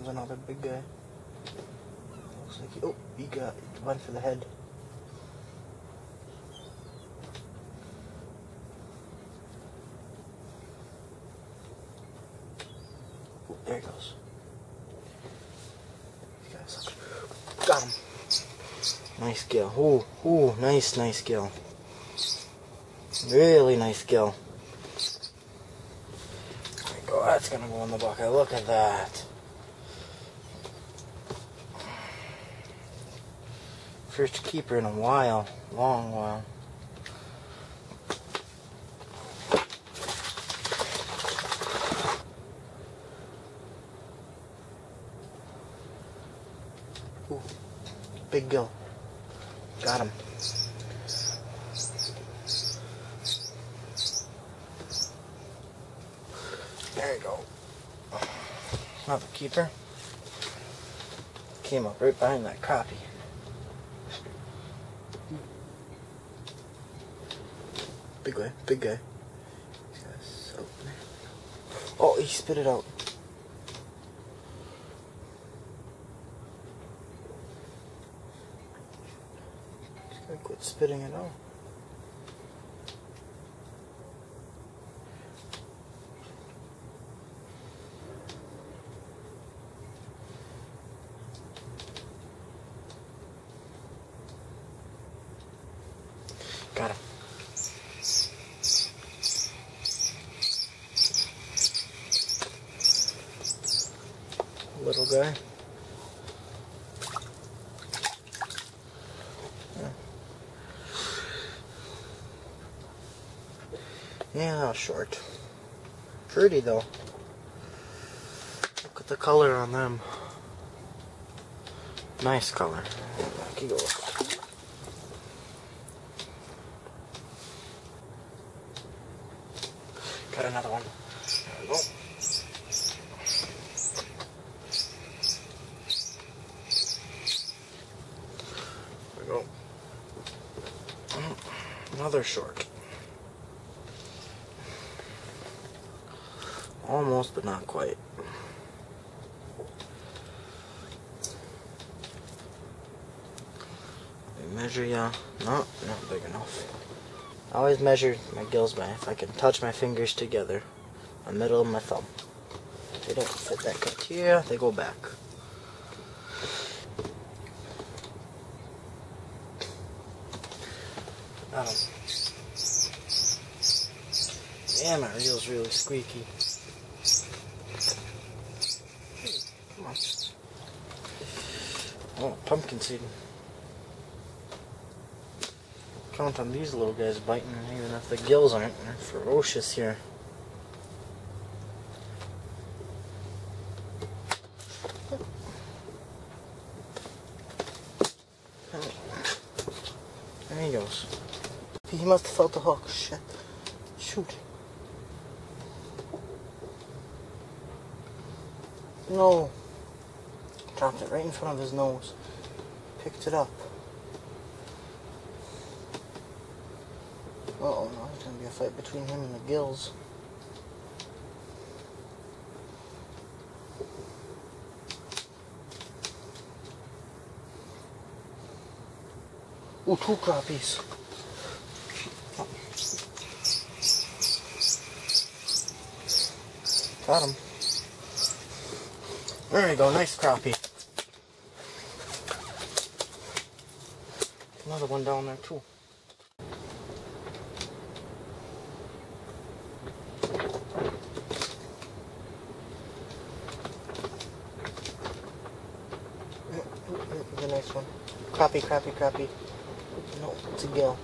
comes another big guy. Looks like he got one for the head. Oh, there he goes. Got him. Nice gill. Ooh, nice gill. Really nice gill. There we go. That's gonna go in the bucket. Look at that. First keeper in a while. Long while. Ooh, big gill. Got him. There you go. Another keeper. Came up right behind that crappie. Big guy. Oh, he spit it out. He's gonna quit spitting it out. Got him. Little guy. Yeah, short. Pretty though. Look at the color on them. Nice color. Back he goes. Got another one. There we go. There we go. Another short. Almost, but not quite. Measure ya. No, not big enough. I always measure my gills by if I can touch my fingers together, the middle of my thumb. If they don't fit that criteria, they go back. Yeah, my reel's really squeaky. Come on. Oh, pumpkin seed. Count on these little guys biting, even if the gills aren't. They're ferocious here. There he goes. He must have felt the hook. Shit. Shoot. No. Dropped it right in front of his nose. Picked it up. Uh-oh, now there's going to be a fight between him and the gills. Ooh, 2 crappies. Got him. There you go, nice crappie. Another one down there too. Here's a nice one. Crappie. No, it's a gill.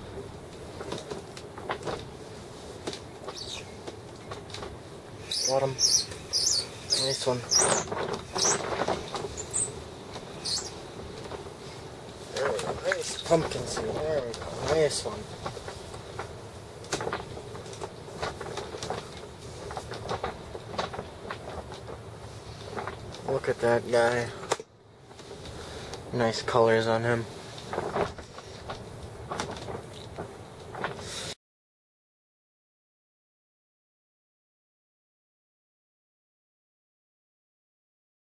Got him. Nice one. There we go. Nice pumpkin seed. There we go. Nice one. Look at that guy. Nice colors on him.